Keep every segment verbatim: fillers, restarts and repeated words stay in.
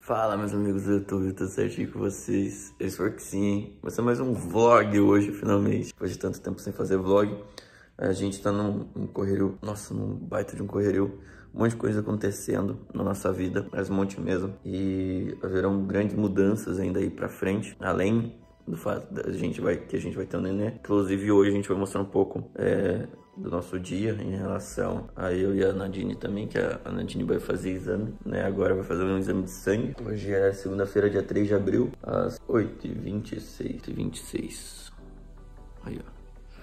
Fala, meus amigos do YouTube, tudo certinho com vocês? Eu espero que sim, hein? Vai ser mais um vlog hoje, finalmente. Depois de tanto tempo sem fazer vlog, a gente tá num, num correrio, nossa, num baita de um correrio. Um monte de coisa acontecendo na nossa vida, mas um monte mesmo. E haverão grandes mudanças ainda aí pra frente, além do fato da gente vai, que a gente vai ter um neném. Inclusive hoje a gente vai mostrar um pouco é, do nosso dia em relação a eu e a Nadine também, que a, a Nadine vai fazer exame, né? Agora vai fazer um exame de sangue. Hoje é segunda-feira, dia três de abril, às oito e vinte e seis. oito e vinte e seis. Aí, ó.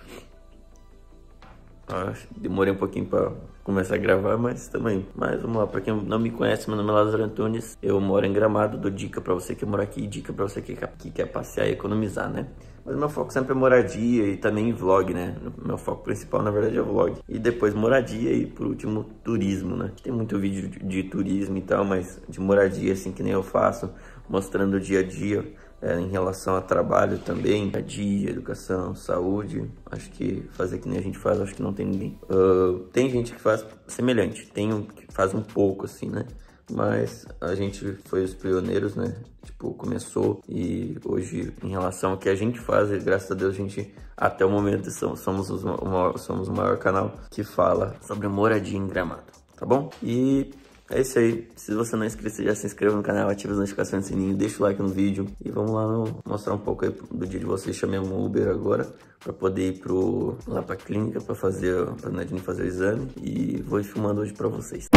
Ah, demorei um pouquinho pra começar a gravar, mas também. Mas vamos lá, pra quem não me conhece, meu nome é Lázaro Antunes. Eu moro em Gramado, dou dica pra você que mora aqui e dica pra você que, que quer passear e economizar, né? Mas meu foco sempre é moradia e também vlog, né? Meu foco principal, na verdade, é vlog. E depois moradia e, por último, turismo, né? Tem muito vídeo de, de turismo e tal, mas de moradia, assim, que nem eu faço, mostrando o dia a dia. É, em relação a trabalho também, a dia, educação, saúde, acho que fazer que nem a gente faz, acho que não tem ninguém. Uh, tem gente que faz semelhante, tem um que faz um pouco assim, né? Mas a gente foi os pioneiros, né? Tipo, começou e hoje, em relação ao que a gente faz, graças a Deus, a gente, até o momento, somos, os, o, maior, somos o maior canal que fala sobre moradia em Gramado, tá bom? E é isso aí. Se você não é inscrito, já se inscreva no canal, ative as notificações do sininho, deixa o like no vídeo. E vamos lá no, mostrar um pouco aí do dia de vocês. Chamei um Uber agora pra poder ir pro, lá pra clínica pra fazer, pra Nadine fazer o exame. E vou ir filmando hoje pra vocês.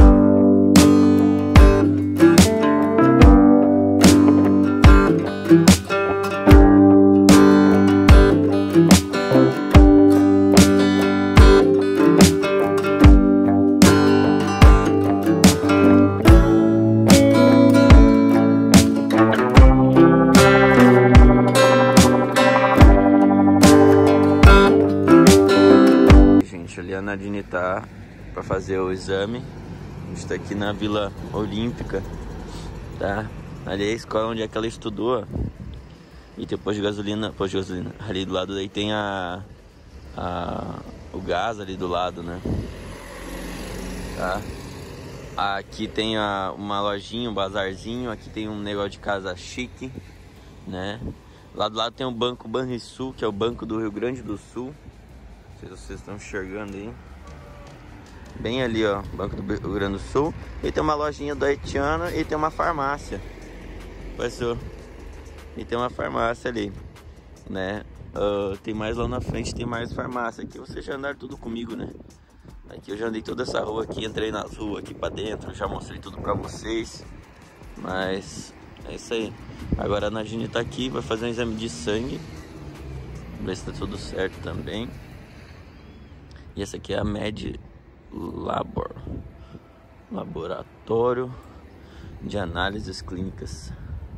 Ali a Nadine tá pra fazer o exame. A gente tá aqui na Vila Olímpica, tá? Ali é a escola onde é que ela estudou. E tem o posto de gasolina, posto de gasolina. Ali do lado daí tem a, a o gás ali do lado, né? Tá? Aqui tem a, uma lojinha, um bazarzinho. Aqui tem um negócio de casa chique, né? Lá do lado tem o Banco Banrisul, que é o Banco do Rio Grande do Sul. Não sei se vocês estão enxergando aí. Bem ali, ó, Banco do Rio Grande do Sul. E tem uma lojinha do Haitiano e tem uma farmácia. Passou. E tem uma farmácia ali, né? Uh, tem mais lá na frente, tem mais farmácia. Aqui vocês já andaram tudo comigo, né? Aqui eu já andei toda essa rua aqui, entrei nas ruas aqui pra dentro, já mostrei tudo pra vocês. Mas é isso aí. Agora a Nadine tá aqui, vai fazer um exame de sangue. Ver se tá tudo certo também. E essa aqui é a Med Labor, Laboratório de Análises Clínicas.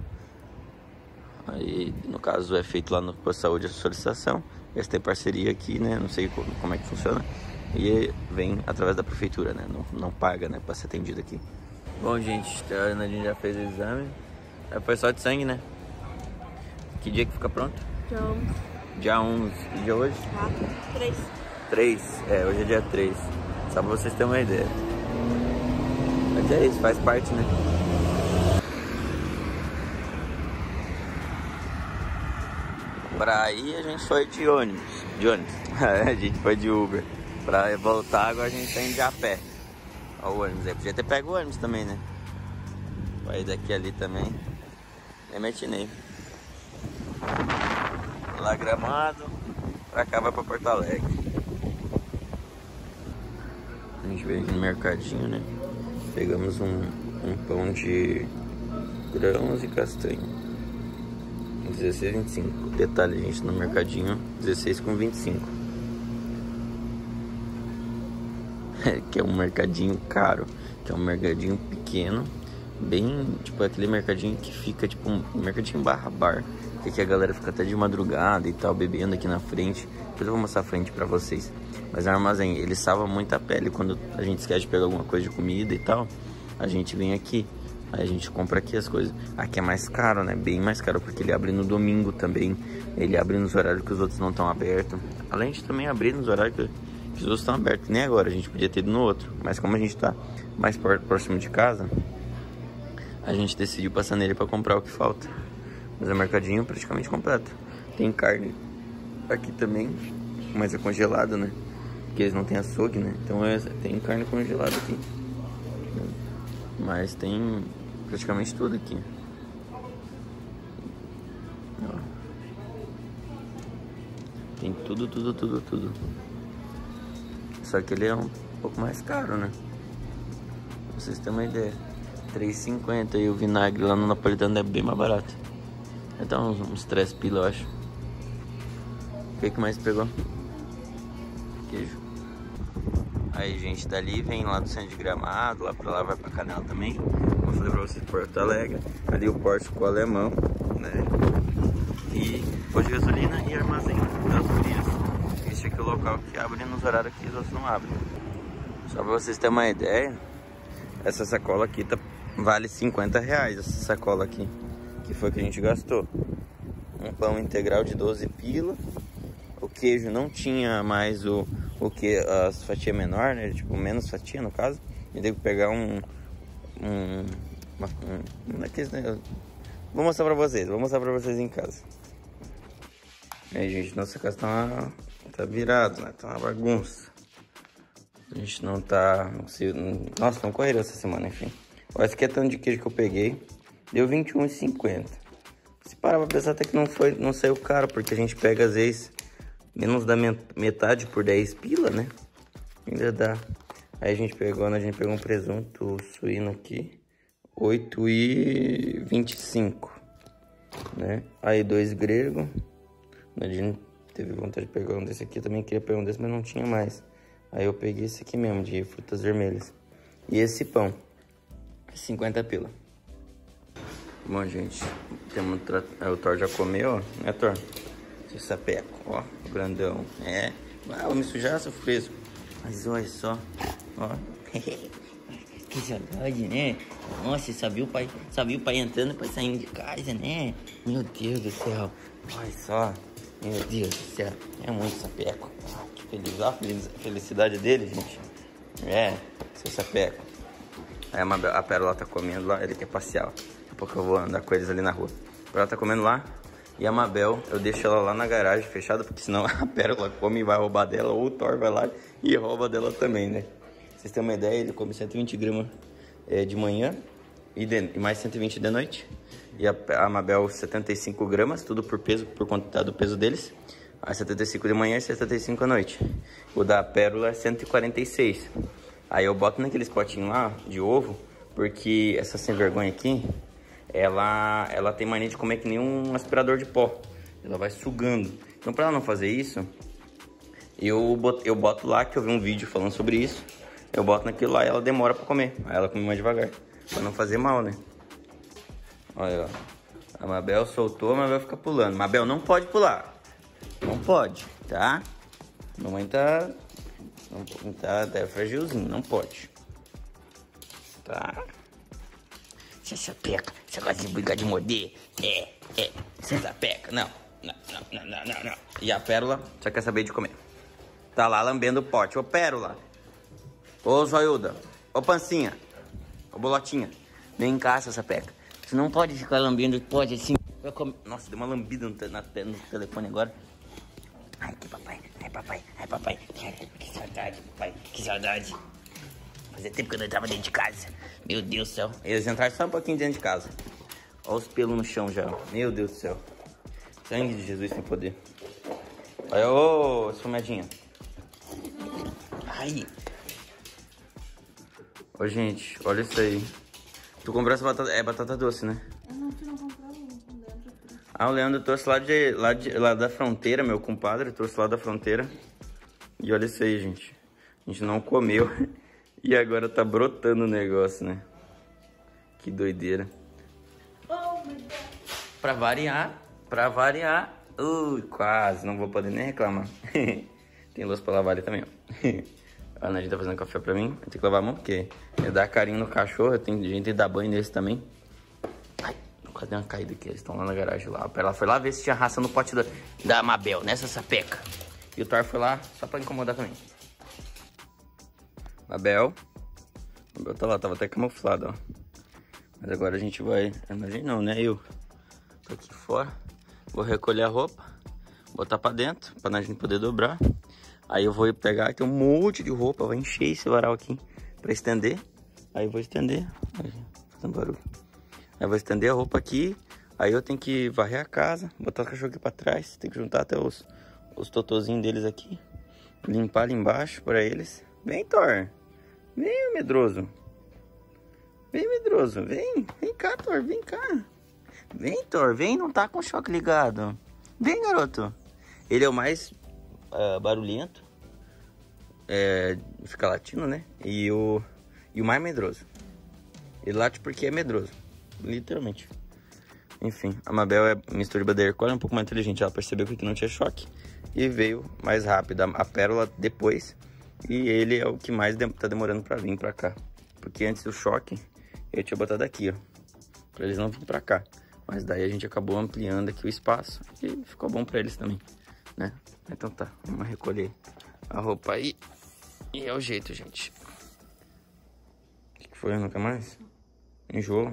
Aí, no caso, é feito lá no Posto de Saúde a solicitação. Eles têm parceria aqui, né? Não sei como, como é que funciona. E vem através da prefeitura, né? Não, não paga, né? Pra ser atendido aqui. Bom, gente, a Nadine já fez o exame. Foi só de sangue, né? Que dia que fica pronto? Dia onze. Dia onze. Que dia hoje? quatro, três. três, é, hoje é dia três. Só pra vocês terem uma ideia. Mas é isso, faz parte, né? Pra aí a gente foi de ônibus. De ônibus. A gente foi de Uber. Pra voltar agora a gente tá indo de a pé. Ó o ônibus aí. Podia ter pego o ônibus também, né? Pra ir daqui ali também. Nem metinei. Lá Gramado. Pra cá vai pra Porto Alegre. A gente veio aqui no mercadinho, né? Pegamos um, um pão de grãos e castanha. dezesseis e vinte e cinco. Detalhe, gente, no mercadinho, dezesseis com vinte e cinco. Que é um mercadinho caro. Que é um mercadinho pequeno. Bem, tipo, aquele mercadinho que fica, tipo, um mercadinho barra bar. Que aqui a galera fica até de madrugada e tal, bebendo aqui na frente. Depois eu vou mostrar a frente pra vocês. Mas é um armazém, ele salva muito a pele. Quando a gente esquece de pegar alguma coisa de comida e tal, a gente vem aqui. Aí a gente compra aqui as coisas. Aqui é mais caro, né? Bem mais caro, porque ele abre no domingo também. Ele abre nos horários que os outros não estão abertos. Além de também abrir nos horários que, que os outros estão abertos. Nem agora, a gente podia ter ido no outro. Mas como a gente tá mais próximo de casa, a gente decidiu passar nele pra comprar o que falta. Mas é mercadinho praticamente completo. Tem carne aqui também, mas é congelado, né? Porque eles não têm açougue, né? Então é, tem carne congelada aqui. Mas tem praticamente tudo aqui. Ó. Tem tudo, tudo, tudo, tudo. Só que ele é um pouco mais caro, né? Pra vocês terem uma ideia. três e cinquenta e o vinagre lá no napolitano é bem mais barato. Então uns, uns três pila, eu acho. O que que mais pegou? Queijo. Aí, gente, dali vem lá do centro de Gramado, lá pra lá vai pra Canela também. Como eu falei pra vocês, Porto Alegre. Ali o porto com o alemão, né? E pôr de gasolina e armazém das gurias. Este aqui é o local que abre nos horários que os outros não abrem. Só pra vocês terem uma ideia, essa sacola aqui tá, vale cinquenta reais, essa sacola aqui. Que foi que a gente gastou. Um pão integral de doze pila. O queijo não tinha mais o, o que as fatias menor, né? Tipo, menos fatia no caso. E deu que pegar um... um, uma, um, um daqueles, né? Vou mostrar pra vocês, vou mostrar pra vocês em casa. Aí, gente, nossa casa tá, uma, tá virado, né? Tá uma bagunça. A gente não tá... Não sei, não, nossa, não correram essa semana, enfim. Olha, esse aqui é tanto de queijo que eu peguei. Deu vinte e um reais e cinquenta centavos. Se parar pra pensar, até que não, foi, não saiu caro, porque a gente pega às vezes menos da metade por dez pila, né? Ainda dá. Aí a gente pegou, né? A gente pegou um presunto suíno aqui, oito e vinte e cinco, né? Aí dois grego. A gente teve vontade de pegar um desse aqui, também queria pegar um desse, mas não tinha mais. Aí eu peguei esse aqui mesmo, de frutas vermelhas. E esse pão, cinquenta pila. Bom, gente, temos tra... o Thor já comeu, ó, né, Thor? Esse sapeco, ó, grandão. É, ah, vou me sujar, seu fresco. Mas olha só, ó. Que saudade, né? Nossa, sabia o pai, sabia o pai entrando, o pai saindo de casa, né? Meu Deus do céu, olha só. Meu Deus do céu, é muito sapeco. Ah, que feliz, ó, a felicidade dele, gente. É, seu sapeco. Aí a, a Pérola tá comendo lá, ele quer passear, ó. Daqui a pouco eu vou andar com eles ali na rua. Ela tá comendo lá. E a Mabel, eu deixo ela lá na garagem fechada, porque senão a Pérola come e vai roubar dela, ou o Thor vai lá e rouba dela também, né? Pra vocês terem uma ideia, ele come cento e vinte gramas é, de manhã e, de, e mais cento e vinte de noite. E a, a Mabel setenta e cinco gramas, tudo por peso, por conta do peso deles. Aí setenta e cinco de manhã e setenta e cinco à noite. O da Pérola é cento e quarenta e seis. Aí eu boto naqueles potinhos lá de ovo, porque essa sem vergonha aqui, ela, ela tem mania de comer que nem um aspirador de pó. Ela vai sugando. Então, pra ela não fazer isso, eu boto, eu boto lá, que eu vi um vídeo falando sobre isso. Eu boto naquilo lá e ela demora pra comer. Aí ela come mais devagar, pra não fazer mal, né? Olha, ó. A Mabel soltou, a Mabel fica pulando. Mabel, não pode pular. Não pode, tá? Mamãe tá... Não, tá, tá fragilzinho, não pode. Tá? Você sapeca, você gosta de brigar de morder? É, é, você sapeca. Não, não, não, não, não, não. E a Pérola só quer saber de comer. Tá lá lambendo o pote. Ô, Pérola. Ô, Zoiuda. Ô, Pancinha. Ô, Bolotinha. Vem cá, seu sapeca. Você não pode ficar lambendo o pote assim. Nossa, deu uma lambida no, na, no telefone agora. Ai, que papai. Ai, papai. Ai, papai. Que saudade, papai. Que saudade. Fazia tempo que eu não entrava dentro de casa. Meu Deus do céu. Eles entraram só um pouquinho dentro de casa. Olha os pelos no chão já. Meu Deus do céu. Sangue de Jesus tem poder. Olha, ô, esfumadinha. Ai. Ô, gente, olha isso aí. Tu comprou essa batata... É batata doce, né? Eu não, tu não comprou. Ah, o Leandro trouxe lá, de, lá, de, lá da fronteira, meu compadre. Trouxe lá da fronteira. E olha isso aí, gente. A gente não comeu. E agora tá brotando o negócio, né? Que doideira. Oh, my God. Pra variar, pra variar. Ui, quase, não vou poder nem reclamar. Tem louça pra lavar ali também, ó. A Ana tá fazendo café pra mim. Eu tenho que lavar a mão porque eu dar carinho no cachorro. Eu tenho gente que dar banho nesse também. Ai, quase deu uma caída aqui. Eles estão lá na garagem lá. Ela foi lá ver se tinha raça no pote da, da Mabel, nessa sapeca. E o Thor foi lá só pra incomodar também. Mabel. Mabel tá lá, tava até camuflado, ó. Mas agora a gente vai... A gente não, né? Eu tô aqui fora. Vou recolher a roupa, botar pra dentro, pra a gente poder dobrar. Aí eu vou pegar, tem um monte de roupa, vai encher esse varal aqui pra estender. Aí eu vou estender, aí, fazendo barulho. Aí eu vou estender a roupa aqui, aí eu tenho que varrer a casa, botar o cachorro aqui pra trás, tem que juntar até os, os totozinhos deles aqui. Limpar ali embaixo pra eles. Vem, Thor. Vem, medroso. Vem, medroso, vem. Vem cá, Thor, vem cá. Vem, Thor, vem, não tá com o choque ligado. Vem, garoto. Ele é o mais uh, barulhento. É, fica latindo, né? E o, e o mais medroso. Ele late porque é medroso. Literalmente. Enfim, a Mabel é mistura de Border Collie, é um pouco mais inteligente. Ela percebeu que aqui não tinha choque e veio mais rápido. A, a Pérola depois. E ele é o que mais de, tá demorando pra vir pra cá. Porque antes do choque, eu tinha botado aqui, ó. Pra eles não virem pra cá. Mas daí a gente acabou ampliando aqui o espaço e ficou bom pra eles também, né? Então tá, vamos recolher a roupa aí. E é o jeito, gente. O que foi? Nunca mais? Enjoo?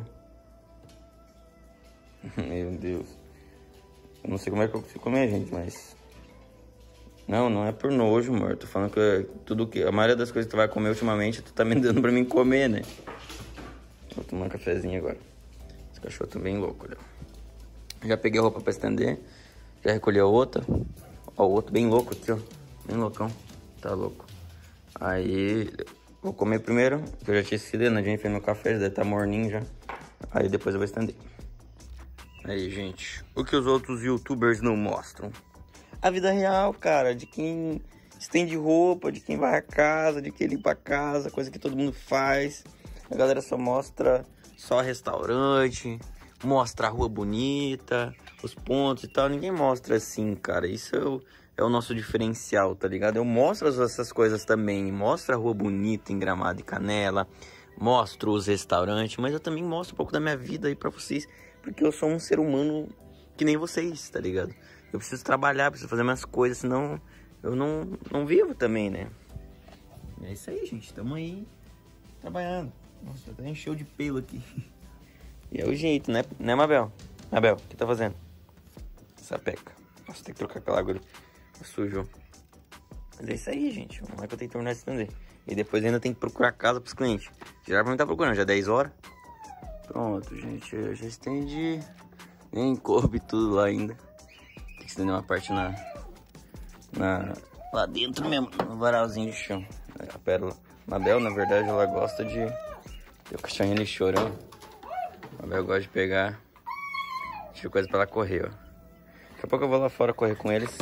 Meu Deus. Eu não sei como é que eu consigo comer, gente, mas... Não, não é por nojo, amor. Tô falando que tudo que... A maioria das coisas que tu vai comer ultimamente, tu tá me dando pra mim comer, né? Vou tomar um cafezinho agora. Esse cachorro tá bem louco, olha. Já peguei a roupa pra estender. Já recolhi a outra. Ó, o outro bem louco aqui, ó. Bem loucão. Tá louco. Aí, vou comer primeiro, que eu já tinha esquecido, né? A gente fez meu café, já deve estar morninho já. Aí depois eu vou estender. Aí, gente, o que os outros youtubers não mostram? A vida real, cara, de quem estende roupa, de quem vai a casa, de quem limpa a casa, coisa que todo mundo faz. A galera só mostra só restaurante, mostra a rua bonita, os pontos e tal. Ninguém mostra assim, cara. Isso é o, é o nosso diferencial, tá ligado? Eu mostro essas coisas também. Mostro a rua bonita em Gramado e Canela. Mostro os restaurantes, mas eu também mostro um pouco da minha vida aí pra vocês. Porque eu sou um ser humano que nem vocês, tá ligado? Eu preciso trabalhar, preciso fazer minhas coisas, senão eu não, não vivo também, né? É isso aí, gente. Tamo aí trabalhando. Nossa, até encheu de pelo aqui. E é o jeito, né, né, Mabel? Mabel, o que tá fazendo? Sapeca. Nossa, tem que trocar aquela água ali. Sujo. Mas é isso aí, gente. Como é que eu tenho que terminar de estender? E depois ainda tem que procurar casa pros clientes. Já pra mim tá procurando, já é dez horas. Pronto, gente. Eu já estendi. Nem coube tudo lá ainda. Tem que estender uma parte na... na lá dentro mesmo, no varalzinho de chão. A Pérola. Mabel, na verdade, ela gosta de... Eu cachorrinho ali chorando. A Mabel gosta de pegar... Deixa coisa pra ela correr, ó. Daqui a pouco eu vou lá fora correr com eles.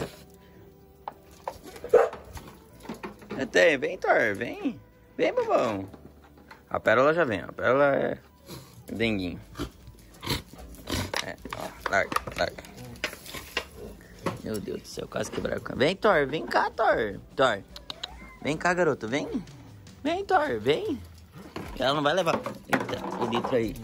Até, vem, Thor, vem. Vem, bobão. A Pérola já vem, a Pérola é denguinho. É, ó, larga, larga. Meu Deus do céu, quase quebraram o cano. Vem, Thor, vem cá, Thor. Thor, vem cá, garoto, vem. Vem, Thor, vem. Ela não vai levar. Eita, o litro aí.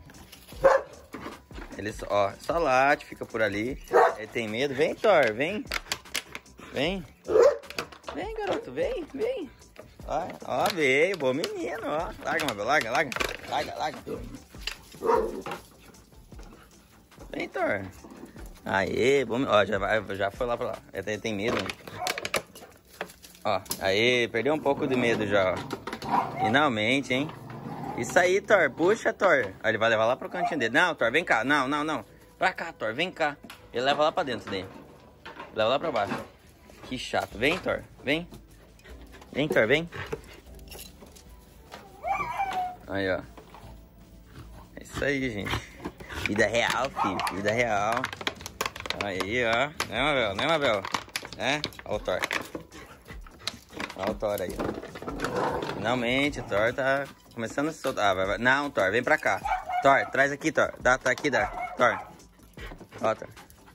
Ele só, ó, só late, fica por ali. Ele tem medo. Vem, Thor, vem. Vem. Vem, garoto, vem, vem. Ó, ó, veio, bom menino, ó. Larga, Mabel, larga, larga. Larga, larga. Vem, Thor. Aê, bom, ó, já, vai, já foi lá pra lá. Ele tem medo, né? Ó, aê, perdeu um pouco de medo já, ó. Finalmente, hein? Isso aí, Thor, puxa, Thor. Aí ele vai levar lá pro cantinho dele. Não, Thor, vem cá, não, não, não. Pra cá, Thor, vem cá. Ele leva lá pra dentro dele. Leva lá pra baixo. Que chato, vem, Thor, vem. Vem, Thor, vem. Aí, ó. É isso aí, gente. Vida real, filho, vida real. Aí, ó. Né, Mabel? Né, Mabel? É? Ó o Thor. Ó o Thor aí, ó. Finalmente, o Thor tá começando a se soltar. Ah, vai, vai. Não, Thor, vem pra cá. Thor, traz aqui, Thor. Dá, tá aqui, dá. Thor. Ó, Thor.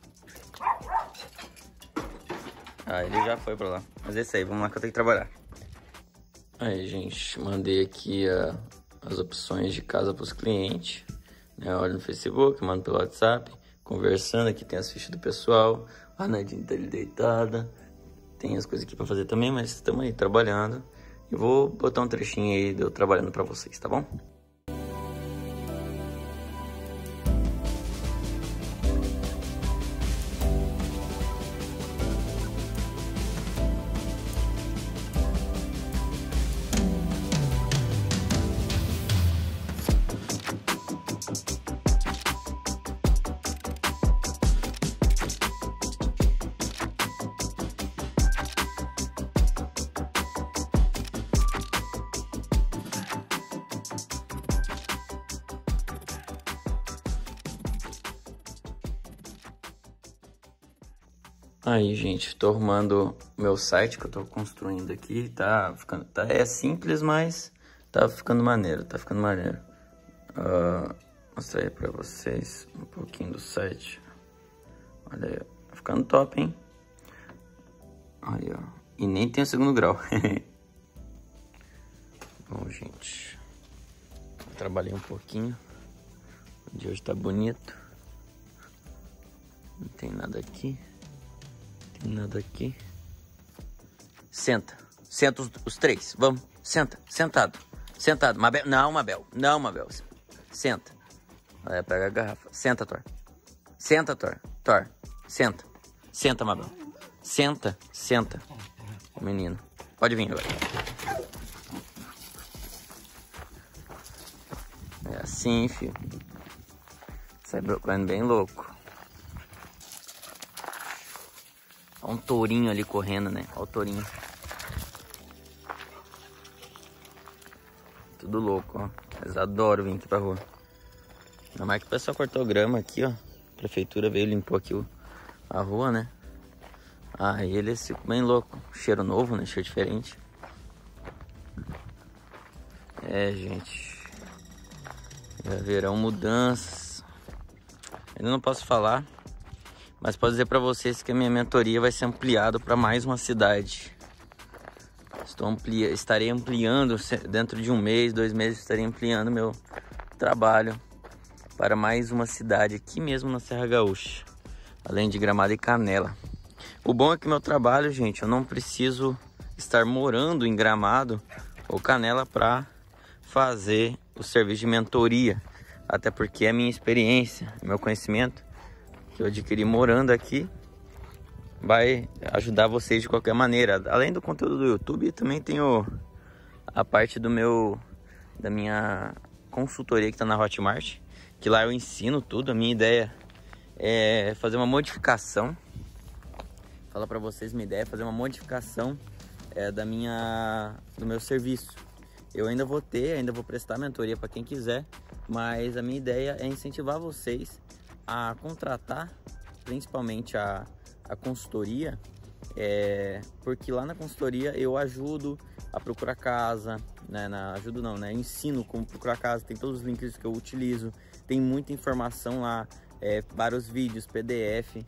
Ah, ele já foi pra lá. Mas é isso aí, vamos lá que eu tenho que trabalhar. Aí, gente, mandei aqui uh, as opções de casa pros clientes. Né? Olha no Facebook, mando pelo WhatsApp. Conversando, aqui tem as fichas do pessoal. A Nadine tá ali deitada. Tem as coisas aqui pra fazer também, mas estamos aí trabalhando. E vou botar um trechinho aí de eu trabalhando pra vocês, tá bom? Aí, gente, tô arrumando meu site que eu tô construindo aqui. Tá ficando... Tá, é simples, mas tá ficando maneiro, tá ficando maneiro. Uh, mostrar aí pra vocês um pouquinho do site. Olha aí, tá ficando top, hein? Aí, ó. E nem tem o segundo grau. Bom, gente, eu trabalhei um pouquinho. O dia hoje tá bonito. Não tem nada aqui. Não tem nada aqui. Senta. Senta os, os três. Vamos. Senta. Sentado. Sentado. Mabel. Não, Mabel. Não, Mabel. Senta. Aí, pega a garrafa. Senta, Thor. Senta, Thor. Thor. Senta. Senta, Mabel. Senta. Senta. Menino. Pode vir agora. É assim, filho. Sai brocando bem louco. Olha um tourinho ali correndo, né? Olha o tourinho. Tudo louco, ó. Eles adoram vir aqui pra rua. Ainda mais que o pessoal cortou grama aqui, ó. A prefeitura veio, limpou aqui o, a rua, né? Aí eles ficam bem loucos. Cheiro novo, né? Cheiro diferente. É, gente. Já verão mudanças. Ainda não posso falar, mas posso dizer para vocês que a minha mentoria vai ser ampliada para mais uma cidade. Estou amplia... Estarei ampliando dentro de um mês, dois meses, estarei ampliando meu trabalho para mais uma cidade aqui mesmo na Serra Gaúcha, além de Gramado e Canela. O bom é que meu trabalho, gente, eu não preciso estar morando em Gramado ou Canela para fazer o serviço de mentoria. Até porque a minha experiência, meu conhecimento que eu adquiri morando aqui vai ajudar vocês de qualquer maneira. Além do conteúdo do YouTube, também tenho a parte do meu da minha consultoria que está na Hotmart, que lá eu ensino tudo. A minha ideia é fazer uma modificação. Falar para vocês, minha ideia é fazer uma modificação é, da minha do meu serviço. Eu ainda vou ter, ainda vou prestar mentoria para quem quiser, mas a minha ideia é incentivar vocês a contratar, principalmente a, a consultoria, é, porque lá na consultoria eu ajudo a procurar casa, né, na, ajudo não, né, ensino como procurar casa, tem todos os links que eu utilizo, tem muita informação lá, é, vários vídeos, P D F,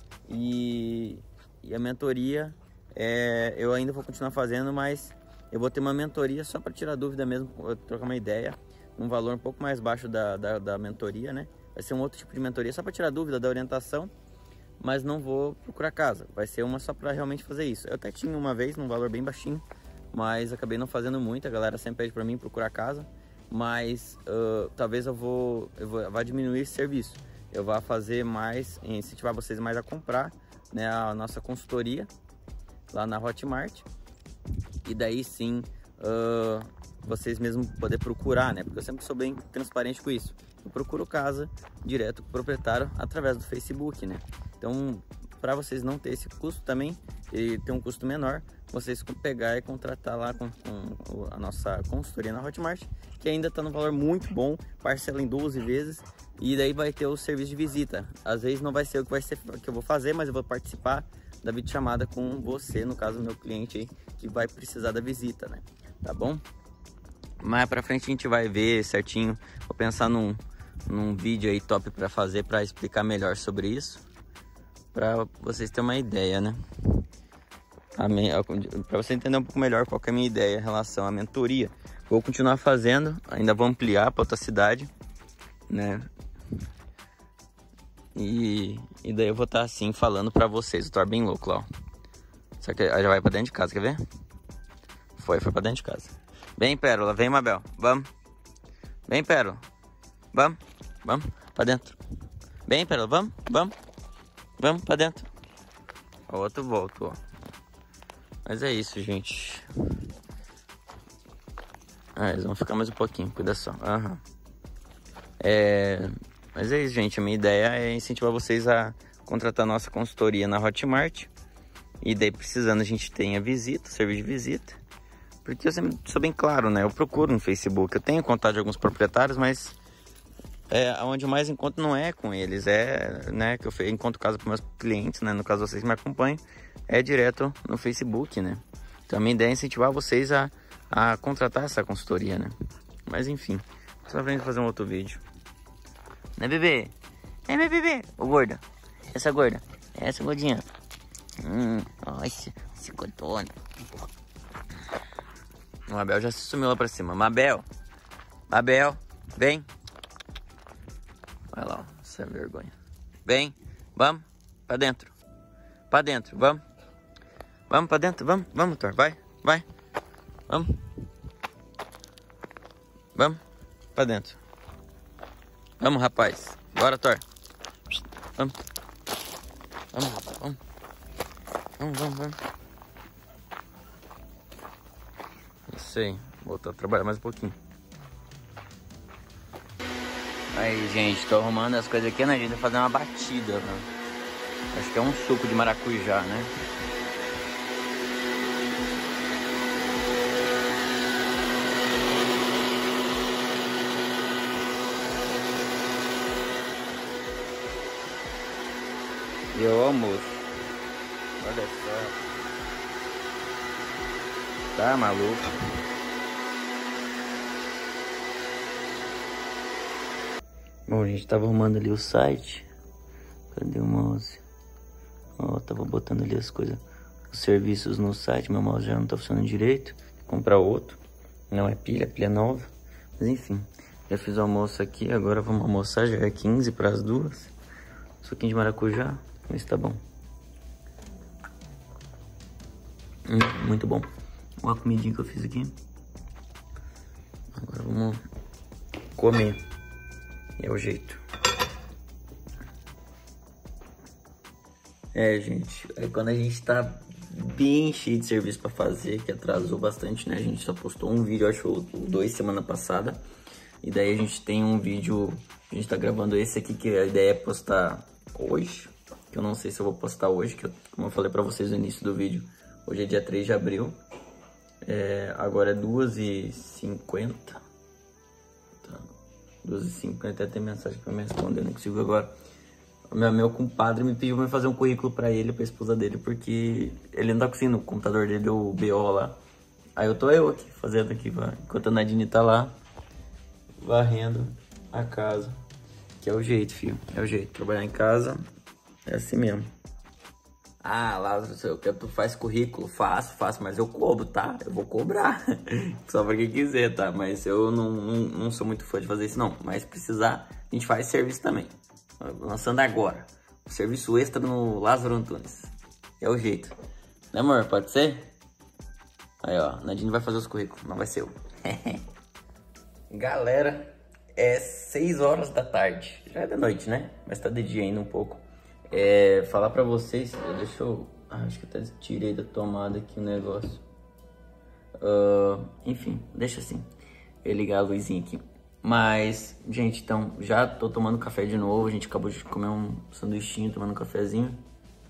e, e a mentoria é, eu ainda vou continuar fazendo, mas eu vou ter uma mentoria só para tirar dúvida mesmo, trocar uma ideia, um valor um pouco mais baixo da, da, da mentoria, né? Vai ser um outro tipo de mentoria só para tirar dúvida da orientação, mas não vou procurar casa. Vai ser uma só para realmente fazer isso. Eu até tinha uma vez num valor bem baixinho, mas acabei não fazendo muito. A galera sempre pede para mim procurar casa, mas uh, talvez eu vou, eu vou vai diminuir esse serviço. Eu vou fazer mais, incentivar vocês mais a comprar, né, a nossa consultoria lá na Hotmart. E daí sim, uh, vocês mesmos poder procurar, né? Porque eu sempre sou bem transparente com isso. Eu procuro casa direto com o proprietário através do Facebook, né? Então, para vocês não ter esse custo também, e ter um custo menor, vocês pegar e contratar lá com, com a nossa consultoria na Hotmart, que ainda está no valor muito bom, parcela em doze vezes, e daí vai ter o serviço de visita. Às vezes não vai ser o que vai ser que eu vou fazer, mas eu vou participar da videochamada com você, no caso, meu cliente aí, que vai precisar da visita, né? Tá bom? Mais pra frente a gente vai ver certinho. Vou pensar num, num vídeo aí top pra fazer, pra explicar melhor sobre isso, pra vocês terem uma ideia, né? Para você entender um pouco melhor qual que é a minha ideia em relação à mentoria. Vou continuar fazendo, ainda vou ampliar para outra cidade, né? E, e daí eu vou estar assim falando para vocês. Eu tô bem louco lá, ó. Só que já vai para dentro de casa, quer ver? Foi, foi para dentro de casa. Vem, Pérola, vem, Mabel, vamos. Vem, Pérola, vamos, vamos para dentro. Vem, Pérola, vamos, vamos, vamos para dentro. O outro volta, ó. Mas é isso, gente. Ah, eles vão ficar mais um pouquinho, cuida só. Uhum. É... Mas é isso, gente. A minha ideia é incentivar vocês a contratar a nossa consultoria na Hotmart. E daí, precisando, a gente tem a visita, o serviço de visita. Porque eu sempre sou bem claro, né? Eu procuro no Facebook. Eu tenho contato de alguns proprietários, mas É, onde eu mais encontro não é com eles, é, né, que eu encontro casa para meus clientes, né, no caso vocês que me acompanham, é direto no Facebook, né. Então a minha ideia é incentivar vocês a, a contratar essa consultoria, né. Mas enfim, só vem fazer um outro vídeo. Né, bebê? É, meu bebê? Ô, gorda. Essa gorda. Essa gordinha. Hum, nossa, esse gordona. O Mabel já se sumiu lá pra cima. Mabel. Mabel, vem. Olha lá, ó, sem vergonha. Vem, vamos, pra dentro. Pra dentro, vamos. Vamos pra dentro, vamos, vamos, Thor, vai, vai. Vamos. Vamos, pra dentro. Vamos, rapaz. Bora, Thor. Vamos. Vamos, rapaz, vamos. Vamos, vamos, vamos. Isso aí, voltar a trabalhar mais um pouquinho. Aí, gente, tô arrumando as coisas aqui, né? A gente vai fazer uma batida, né? Acho que é um suco de maracujá, né? E o almoço. Olha só. Tá maluco? Bom, a gente tava arrumando ali o site. Cadê o mouse? Ó, tava botando ali as coisas, os serviços no site. Meu mouse já não tá funcionando direito. Vou comprar outro. Não é pilha, é pilha nova. Mas enfim, já fiz o almoço aqui. Agora vamos almoçar, já é quinze para as duas. Suquinho de maracujá, mas tá bom. Hum, muito bom. Olha a comidinha que eu fiz aqui. Agora vamos comer. É o jeito. É, gente, aí quando a gente tá bem cheio de serviço pra fazer, que atrasou bastante, né? A gente só postou um vídeo, acho, dois semana passada. E daí a gente tem um vídeo, a gente tá gravando esse aqui, que a ideia é postar hoje. Que eu não sei se eu vou postar hoje, que eu, como eu falei pra vocês no início do vídeo, hoje é dia três de abril. É, agora é duas e cinquenta. duas e cinquenta, até tem mensagem pra me responder, não consigo agora. O meu, meu compadre me pediu pra fazer um currículo pra ele, pra esposa dele, porque ele não tá conseguindo, o computador dele deu o B O lá. Aí eu tô eu aqui, fazendo aqui, enquanto a Nadine tá lá, varrendo a casa. Que é o jeito, filho, é o jeito. Trabalhar em casa é assim mesmo. Ah, Lázaro, eu quero que tu faz currículo, faço, faço, mas eu cobro, tá? Eu vou cobrar, só pra quem quiser, tá? Mas eu não, não, não sou muito fã de fazer isso, não. Mas precisar, a gente faz serviço também. Lançando agora, o serviço extra no Lázaro Antunes. É o jeito. Né, amor? Pode ser? Aí, ó, Nadine vai fazer os currículos, não vai ser eu. Galera, é seis horas da tarde. Já é da noite, né? Mas tá de dia ainda um pouco. É, falar pra vocês, deixa eu, ah, acho que até tirei da tomada aqui o negócio. Uh, enfim, deixa assim, eu ligar a luzinha aqui. Mas, gente, então, já tô tomando café de novo. A gente acabou de comer um sanduichinho, tomando um cafezinho.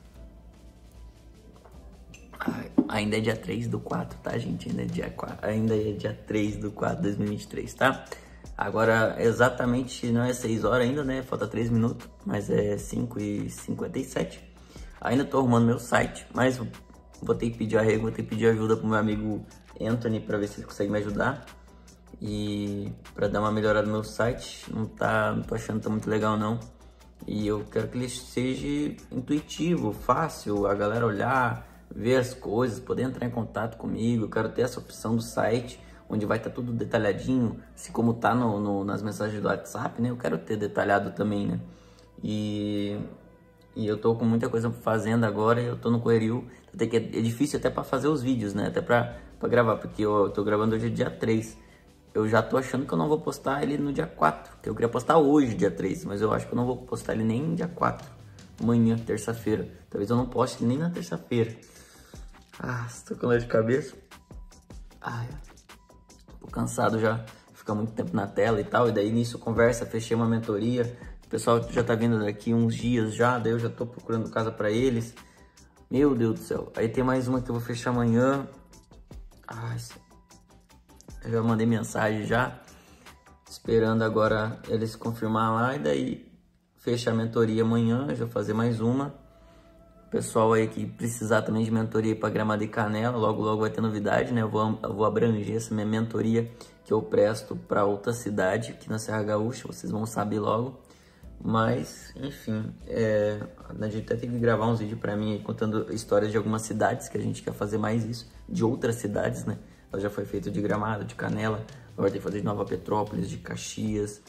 Ai, ainda é dia três do quatro, tá, gente? Ainda é dia quatro, ainda é dia três do quatro de dois mil e vinte e três, tá? Agora, exatamente, não é seis horas ainda, né? Falta três minutos, mas é cinco e cinquenta e sete. Ainda tô arrumando meu site, mas vou ter que pedir arrego, vou ter que pedir ajuda pro meu amigo Anthony pra ver se ele consegue me ajudar. E pra dar uma melhorada no meu site, não, tá, não tô achando que tá muito legal não. E eu quero que ele seja intuitivo, fácil, a galera olhar, ver as coisas, poder entrar em contato comigo. Eu quero ter essa opção do site, onde vai estar tá tudo detalhadinho, assim como tá no, no, nas mensagens do WhatsApp, né? Eu quero ter detalhado também, né? E, e eu tô com muita coisa fazendo agora, eu tô no correrio. Até que é, é difícil até para fazer os vídeos, né? Até pra, pra gravar, porque eu, eu tô gravando hoje dia três. Eu já tô achando que eu não vou postar ele no dia quatro, que eu queria postar hoje, dia três, mas eu acho que eu não vou postar ele nem no dia quatro, amanhã, terça-feira. Talvez eu não poste nem na terça-feira. Ah, tô com dor de cabeça. Ai, tô cansado já, ficar muito tempo na tela e tal, e daí nisso conversa, fechei uma mentoria, o pessoal já tá vindo daqui uns dias já, daí eu já tô procurando casa pra eles. Meu Deus do céu, aí tem mais uma que eu vou fechar amanhã. Ai, eu já mandei mensagem já. esperando agora eles confirmar lá e daí fechar a mentoria amanhã, já vou fazer mais uma. Pessoal aí que precisar também de mentoria para Gramado e Canela, logo logo vai ter novidade, né? Eu vou, eu vou abranger essa minha mentoria que eu presto para outra cidade aqui na Serra Gaúcha, vocês vão saber logo. Mas, enfim, é, a gente até tem que gravar uns vídeos para mim aí, contando histórias de algumas cidades, que a gente quer fazer mais isso, de outras cidades, né? Ela já foi feito de Gramado, de Canela, agora tem que fazer de Nova Petrópolis, de Caxias,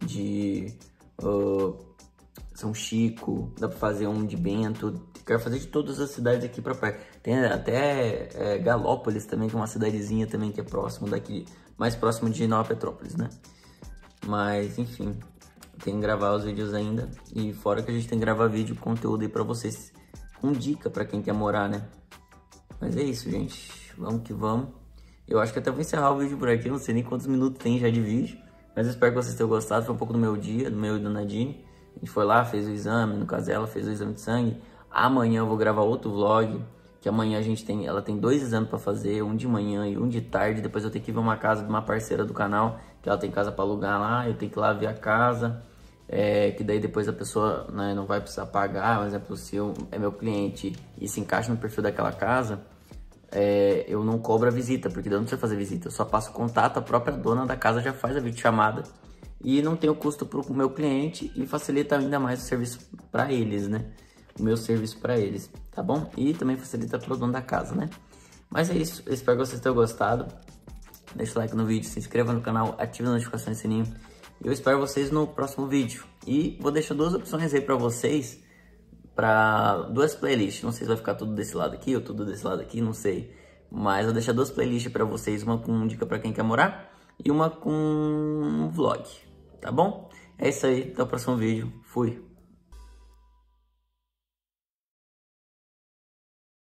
de uh, São Chico, dá para fazer um de Bento. Quero fazer de todas as cidades aqui pra perto. Tem até é, Galópolis também, que é uma cidadezinha também que é próximo daqui, mais próximo de Nova Petrópolis, né? Mas, enfim, tem que gravar os vídeos ainda. E fora que a gente tem que gravar vídeo, conteúdo aí pra vocês, com dica pra quem quer morar, né? Mas é isso, gente. Vamos que vamos. Eu acho que até vou encerrar o vídeo por aqui. Eu não sei nem quantos minutos tem já de vídeo. Mas eu espero que vocês tenham gostado. Foi um pouco do meu dia, do meu e do Nadine. A gente foi lá, fez o exame, no caso ela fez o exame de sangue. Amanhã eu vou gravar outro vlog, que amanhã a gente tem, ela tem dois exames para fazer, um de manhã e um de tarde. Depois eu tenho que ver uma casa de uma parceira do canal, que ela tem casa para alugar lá, eu tenho que ir lá ver a casa, é, que daí depois a pessoa, né, não vai precisar pagar. Por exemplo, se eu, é meu cliente e se encaixa no perfil daquela casa, é, eu não cobro a visita, porque daí eu não precisa fazer visita, eu só passo contato, a própria dona da casa já faz a videochamada e não tem o custo para o meu cliente e facilita ainda mais o serviço para eles, né? O meu serviço para eles, tá bom? E também facilita para o dono da casa, né? Mas é isso, eu espero que vocês tenham gostado. Deixa o like no vídeo, se inscreva no canal, ative as notificações e sininho. Eu espero vocês no próximo vídeo. E vou deixar duas opções aí para vocês, para duas playlists. Não sei se vai ficar tudo desse lado aqui ou tudo desse lado aqui, não sei. Mas vou deixar duas playlists para vocês, uma com dica para quem quer morar e uma com um vlog, tá bom? É isso aí, até o próximo vídeo. Fui!